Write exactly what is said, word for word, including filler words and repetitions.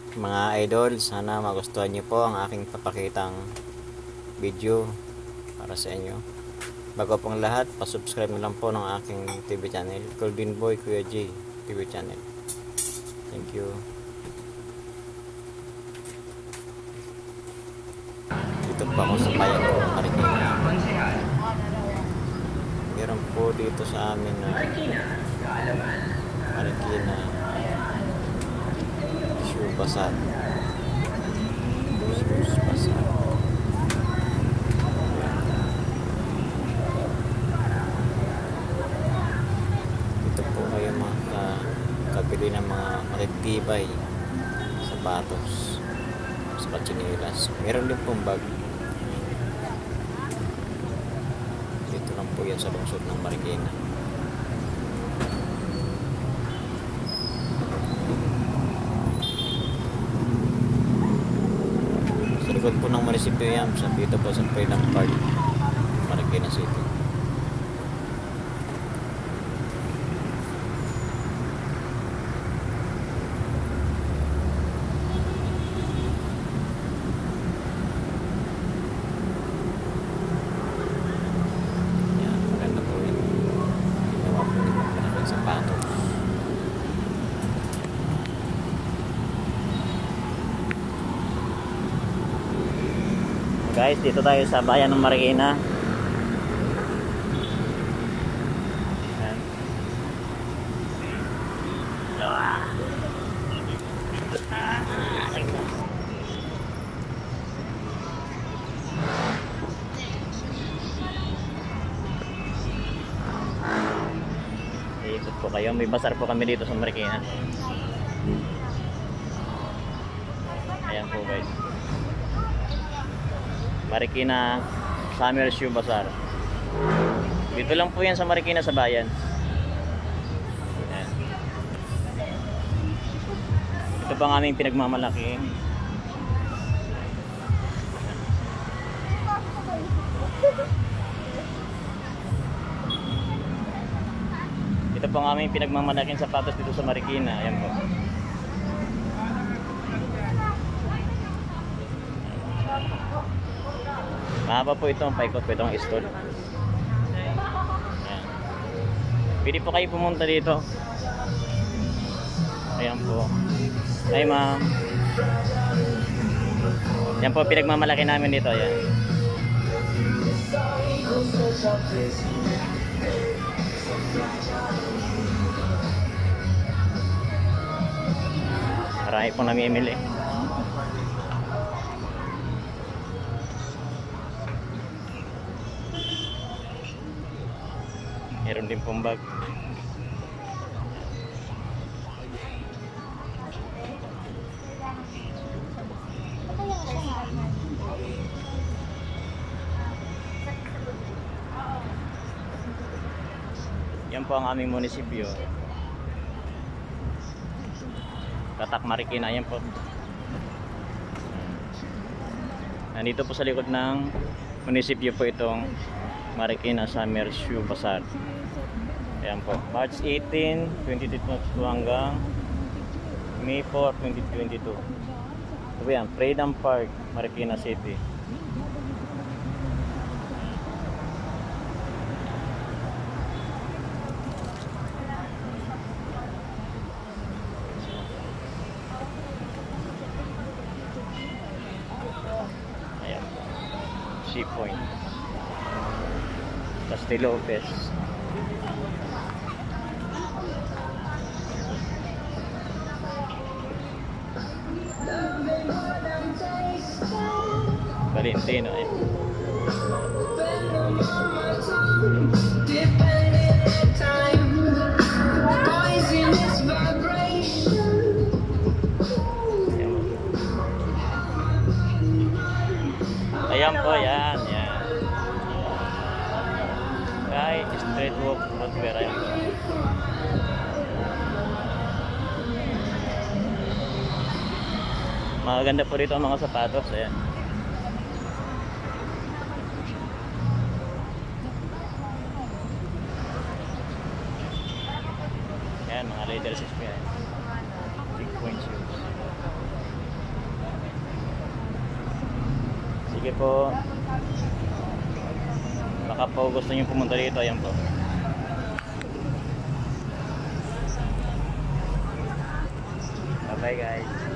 Mga idol, sana magustuhan niyo po ang aking papakitang video para sa inyo. Bago pong lahat, pasubscribe na lang po ng aking T V channel, Golden Boy Kuya J T V channel. Thank you. Dito po ako sa bayan ko, Marikina. Meron po dito sa amin na Marikina Shoe Bazaar. Shoes Bazaar. Dito po kayo makakabili ng mga matitibay sapatos sa katsinilas. Meron din pong bag. Dito lang po yan sa lungsod ng Marikina. Sa likod po ng munisipyo yan, sa dito po sa Freedom Park, Marikina City. Guys, dito tayo sa bayan ng Marikina. Ayan. Ah. Ikot po kayo. May bazaar po kami dito sa Marikina. Ayan po guys. Marikina Summer Shoe Bazaar. Dito lang po yan sa Marikina sa bayan. Ayan. Ito pa ang aming pinagmamalaki. Ito pa ang aming pinagmamalaking sapatos dito sa Marikina. Ayan po. Mahaba po ito, paikot po itong stall. Ayan. Pwede po kayo pumunta dito. Ayan po. Ay ma'am. Yan po pinagmamalaki namin dito. Ayan. Marami pong namimili. Meron din pong bag. Yan po ang aming munisipyo. Tatak Marikina. Yan po. Nandito po sa likod ng munisipyo po itong Marikina Summer Shoe Bazaar. Ayan po, March eighteen, twenty twenty-two hanggang May four, twenty twenty-two. Ito po yan, Freedom Park, Marikina City. Ayan po, Sea Point, Castilopes. Valentino eh. Ayan po, yan, yan. Right, straight walk, footwear, ayan po. Maganda po rito ang mga sapatos, ayan. Ayan, mga leather shoes po yan. Big point shoes. Sige po. Baka po gusto niyo pumunta dito, ayan po. Bye bye guys.